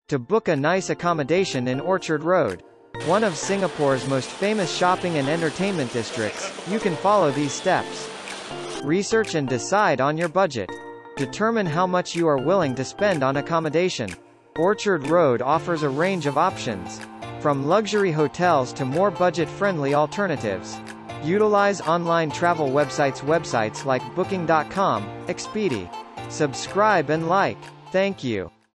To book a nice accommodation in Orchard Road, one of Singapore's most famous shopping and entertainment districts, you can follow these steps. Research and decide on your budget. Determine how much you are willing to spend on accommodation. Orchard Road offers a range of options, from luxury hotels to more budget-friendly alternatives. Utilize online travel websites like Booking.com, Expedia. Subscribe and like. Thank you.